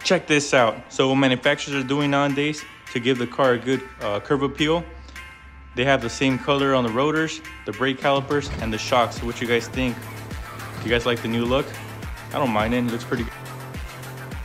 Check this out. So what manufacturers are doing nowadays to give the car a good curve appeal, they have the same color on the rotors, the brake calipers, and the shocks. So what you guys think? Do you guys like the new look? I don't mind it. It looks pretty good.